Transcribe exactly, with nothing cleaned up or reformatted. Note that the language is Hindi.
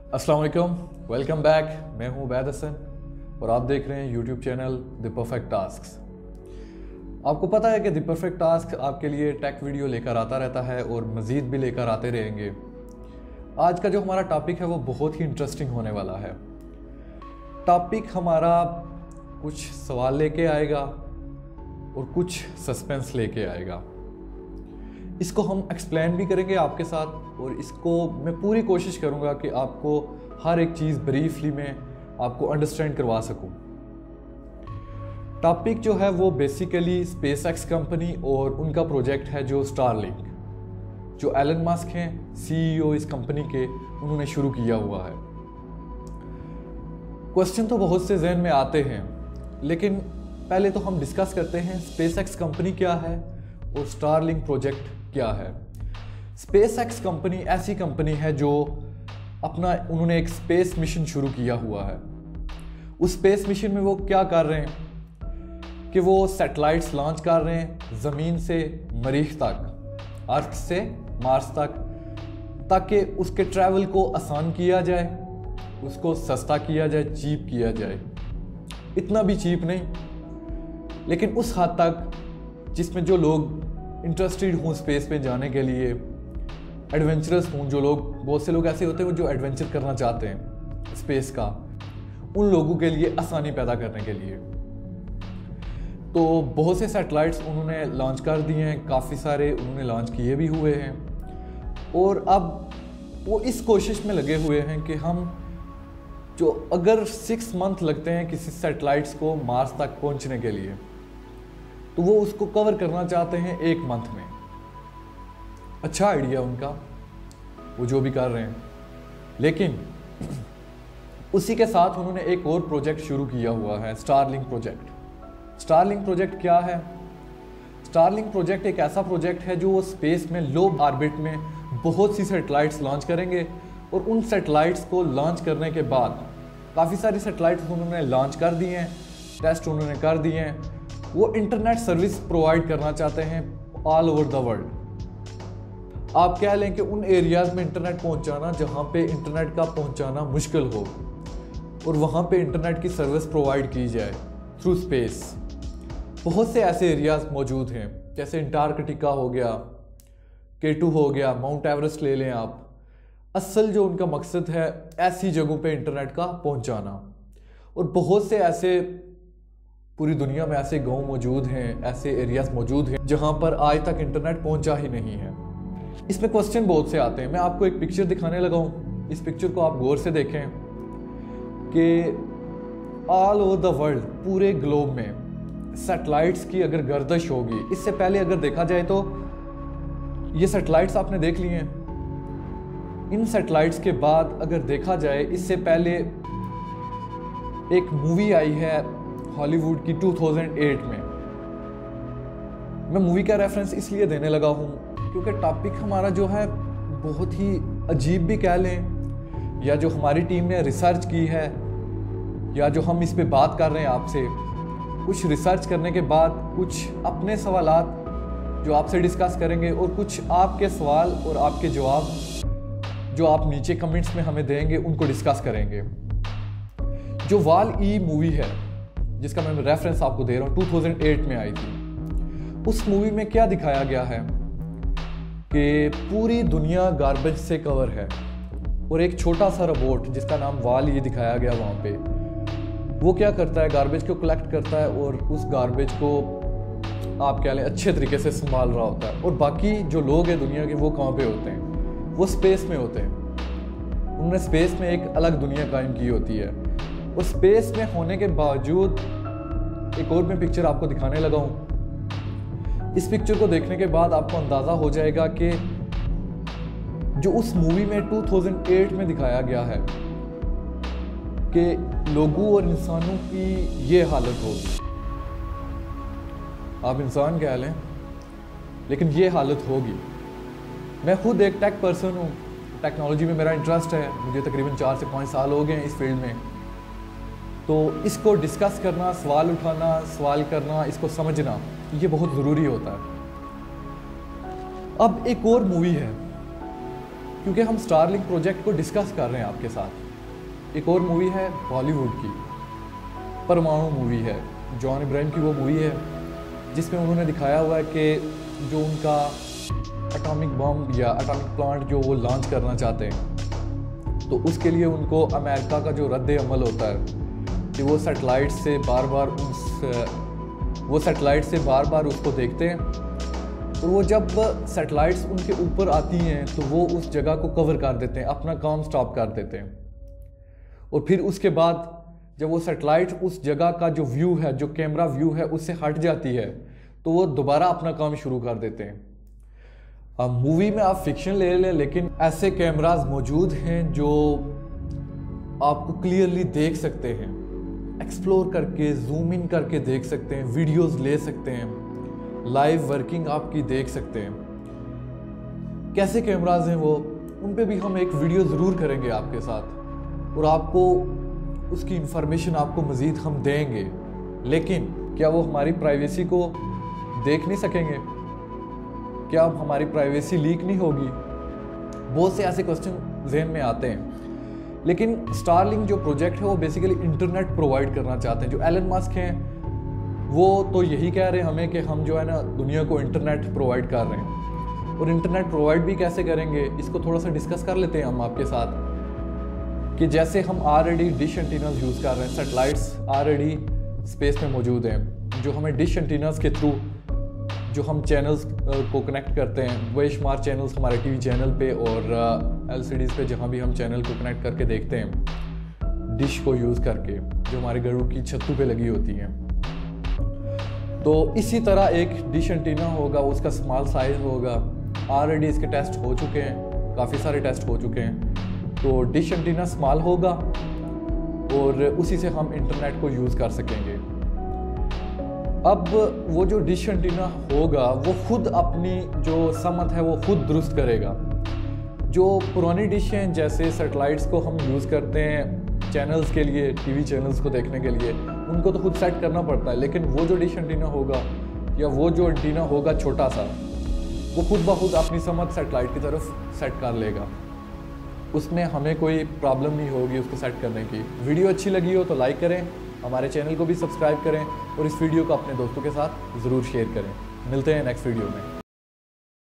अस्सलाम वालेकुम, वेलकम बैक। मैं हूं उबैद हसन और आप देख रहे हैं YouTube channel the perfect tasks. आपको पता है कि द परफेक्ट टास्क आपके लिए टेक वीडियो लेकर आता रहता है और मज़ीद भी लेकर आते रहेंगे। आज का जो हमारा टॉपिक है वो बहुत ही इंटरेस्टिंग होने वाला है। टॉपिक हमारा कुछ सवाल लेके आएगा और कुछ सस्पेंस लेके आएगा। इसको हम एक्सप्लेन भी करेंगे आपके साथ और इसको मैं पूरी कोशिश करूंगा कि आपको हर एक चीज़ ब्रीफली में आपको अंडरस्टैंड करवा सकूं। टॉपिक जो है वो बेसिकली स्पेस एक्स कंपनी और उनका प्रोजेक्ट है जो स्टारलिंक, जो एलन मस्क हैं सीईओ इस कंपनी के, उन्होंने शुरू किया हुआ है। क्वेश्चन तो बहुत से जहन में आते हैं, लेकिन पहले तो हम डिस्कस करते हैं स्पेस एक्स कंपनी क्या है और स्टारलिंक प्रोजेक्ट क्या है। स्पेस एक्स कंपनी ऐसी कंपनी है जो अपना उन्होंने एक स्पेस मिशन शुरू किया हुआ है। उस स्पेस मिशन में वो क्या कर रहे हैं कि वो सैटेलाइट्स लॉन्च कर रहे हैं ज़मीन से मरीख तक, अर्थ से मार्स तक, ताकि उसके ट्रैवल को आसान किया जाए, उसको सस्ता किया जाए, चीप किया जाए। इतना भी चीप नहीं, लेकिन उस हद तक जिसमें जो लोग इंटरेस्टेड हूँ स्पेस में जाने के लिए, एडवेंचरस हूँ, जो लोग, बहुत से लोग ऐसे होते हैं जो एडवेंचर करना चाहते हैं स्पेस का, उन लोगों के लिए आसानी पैदा करने के लिए। तो बहुत से सैटेलाइट्स उन्होंने लॉन्च कर दिए हैं, काफ़ी सारे उन्होंने लॉन्च किए भी हुए हैं और अब वो इस कोशिश में लगे हुए हैं कि हम जो अगर सिक्स मंथ लगते हैं किसी सैटेलाइट्स को मार्स तक पहुंचने के लिए, तो वो उसको कवर करना चाहते हैं एक मंथ में। अच्छा आइडिया उनका, वो जो भी कर रहे हैं, लेकिन उसी के साथ उन्होंने एक और प्रोजेक्ट शुरू किया हुआ है, स्टारलिंक प्रोजेक्ट। स्टारलिंक प्रोजेक्ट क्या है? स्टारलिंक प्रोजेक्ट एक ऐसा प्रोजेक्ट है जो स्पेस में लो ऑर्बिट में बहुत सी सैटेलाइट्स लॉन्च करेंगे और उन सैटेलाइट्स को लॉन्च करने के बाद काफ़ी सारी सैटेलाइट्स उन्होंने लॉन्च कर दिए हैं, टेस्ट उन्होंने कर दिए हैं। वो इंटरनेट सर्विस प्रोवाइड करना चाहते हैं ऑल ओवर द वर्ल्ड। आप कह लें कि उन एरियाज़ में इंटरनेट पहुंचाना जहां पे इंटरनेट का पहुंचाना मुश्किल हो, और वहां पे इंटरनेट की सर्विस प्रोवाइड की जाए थ्रू स्पेस। बहुत से ऐसे एरियाज़ मौजूद हैं, जैसे अंटार्कटिका हो गया, के टू हो गया, माउंट एवरेस्ट ले लें आप। असल जो उनका मकसद है ऐसी जगहों पे इंटरनेट का पहुंचाना, और बहुत से ऐसे पूरी दुनिया में ऐसे गांव मौजूद हैं, ऐसे एरियाज मौजूद हैं जहां पर आज तक इंटरनेट पहुंचा ही नहीं है। इसमें क्वेश्चन बहुत से आते हैं। मैं आपको एक पिक्चर दिखाने लगा हूं, इस पिक्चर को आप गौर से देखें कि ऑल ओवर द वर्ल्ड, पूरे ग्लोब में सैटेलाइट्स की अगर गर्दिश होगी, इससे पहले अगर देखा जाए तो ये सैटेलाइट्स आपने देख लिए हैं। इन सैटेलाइट्स के बाद अगर देखा जाए, इससे पहले एक मूवी आई है हॉलीवुड की टू थाउज़ेंड एट में। मैं मूवी का रेफरेंस इसलिए देने लगा हूँ क्योंकि टॉपिक हमारा जो है बहुत ही अजीब भी कह लें, या जो हमारी टीम ने रिसर्च की है, या जो हम इस पे बात कर रहे हैं आपसे, कुछ रिसर्च करने के बाद कुछ अपने सवालात जो आपसे डिस्कस करेंगे और कुछ आपके सवाल और आपके जवाब जो आप नीचे कमेंट्स में हमें देंगे उनको डिस्कस करेंगे। जो वाल ई मूवी है जिसका मैं रेफरेंस आपको दे रहा हूँ, टू थाउज़ेंड एट में आई थी। उस मूवी में क्या दिखाया गया है कि पूरी दुनिया गार्बेज से कवर है और एक छोटा सा रोबोट जिसका नाम वाल ई दिखाया गया वहाँ पे, वो क्या करता है, गार्बेज को कलेक्ट करता है और उस गार्बेज को आप कह लें अच्छे तरीके से संभाल रहा होता है। और बाकी जो लोग हैं दुनिया के, वो कहाँ पे होते हैं? वो स्पेस में होते हैं। उन्होंने स्पेस में एक अलग दुनिया कायम की होती है, और स्पेस में होने के बावजूद एक और मैं पिक्चर आपको दिखाने लगा हूं। इस पिक्चर को देखने के बाद आपको अंदाजा हो जाएगा कि जो उस मूवी में टू थाउज़ेंड एट में दिखाया गया है कि लोगों और इंसानों की ये हालत होगी। आप इंसान कह लें, लेकिन ये हालत होगी। मैं खुद एक टेक पर्सन हूँ, टेक्नोलॉजी में मेरा इंटरेस्ट है, मुझे तकरीबन चार से पाँच साल हो गए हैं इस फील्ड में। तो इसको डिस्कस करना, सवाल उठाना, सवाल करना, इसको समझना, ये बहुत ज़रूरी होता है। अब एक और मूवी है क्योंकि हम स्टारलिंक प्रोजेक्ट को डिस्कस कर रहे हैं आपके साथ। एक और मूवी है बॉलीवुड की, परमाणु मूवी है, जॉन इब्राहिम की वो मूवी है जिसमें उन्होंने दिखाया हुआ है कि जो उनका एटॉमिक बम या एटॉमिक प्लांट जो वो लॉन्च करना चाहते हैं, तो उसके लिए उनको अमेरिका का जो रद्द अमल होता है कि वो सैटेलाइट से बार बार उस वो सैटेलाइट से बार बार उसको देखते हैं, और वो जब सैटेलाइट्स उनके ऊपर आती हैं तो वो उस जगह को कवर कर देते हैं, अपना काम स्टॉप कर देते हैं, और फिर उसके बाद जब वो सैटेलाइट उस जगह का जो व्यू है, जो कैमरा व्यू है, उससे हट जाती है, तो वो दोबारा अपना काम शुरू कर देते हैं। अब मूवी में आप फिक्शन ले लें, लेकिन ऐसे कैमराज मौजूद हैं जो आपको क्लियरली देख सकते हैं, एक्सप्लोर करके जूम इन करके देख सकते हैं, वीडियोस ले सकते हैं, लाइव वर्किंग आपकी देख सकते हैं। कैसे कैमराज हैं वो, उन पे भी हम एक वीडियो ज़रूर करेंगे आपके साथ, और आपको उसकी इंफॉर्मेशन आपको मज़ीद हम देंगे। लेकिन क्या वो हमारी प्राइवेसी को देख नहीं सकेंगे? क्या अब हमारी प्राइवेसी लीक नहीं होगी? बहुत से ऐसे क्वेश्चन जहन में आते हैं। लेकिन स्टारलिंक जो प्रोजेक्ट है वो बेसिकली इंटरनेट प्रोवाइड करना चाहते हैं। जो एलन मस्क हैं वो तो यही कह रहे हैं हमें कि हम जो है ना दुनिया को इंटरनेट प्रोवाइड कर रहे हैं, और इंटरनेट प्रोवाइड भी कैसे करेंगे इसको थोड़ा सा डिस्कस कर लेते हैं हम आपके साथ। कि जैसे हम ऑलरेडी डिश एंटीनास यूज़ कर रहे हैं, सैटेलाइट्स ऑलरेडी स्पेस में मौजूद हैं, जो हमें डिश एंटीनास के थ्रू जो हम चैनल्स को कनेक्ट करते हैं, बेशुमार चैनल्स हमारे टीवी चैनल पे और एलसीडीज़ पे जहाँ भी हम चैनल को कनेक्ट करके देखते हैं डिश को यूज़ करके, जो हमारे घरों की छतों पे लगी होती हैं। तो इसी तरह एक डिश एंटीना होगा, उसका स्मॉल साइज़ होगा। ऑलरेडी इसके टेस्ट हो चुके हैं, काफ़ी सारे टेस्ट हो चुके हैं। तो डिश एंटीना स्मॉल होगा और उसी से हम इंटरनेट को यूज़ कर सकेंगे। अब वो जो डिश एंटीना होगा वो खुद अपनी जो समत है वो खुद दुरुस्त करेगा। जो पुरानी डिश हैं, जैसे सैटेलाइट्स को हम यूज़ करते हैं चैनल्स के लिए, टीवी चैनल्स को देखने के लिए, उनको तो खुद सेट करना पड़ता है। लेकिन वो जो डिश एंटीना होगा या वो जो एंटीना होगा छोटा सा, वो खुद ब खुद अपनी समत सैटेलाइट की तरफ सेट कर लेगा। उसमें हमें कोई प्रॉब्लम नहीं होगी उसको सेट करने की। वीडियो अच्छी लगी हो तो लाइक करें, हमारे चैनल को भी सब्सक्राइब करें, और इस वीडियो को अपने दोस्तों के साथ ज़रूर शेयर करें। मिलते हैं नेक्स्ट वीडियो में।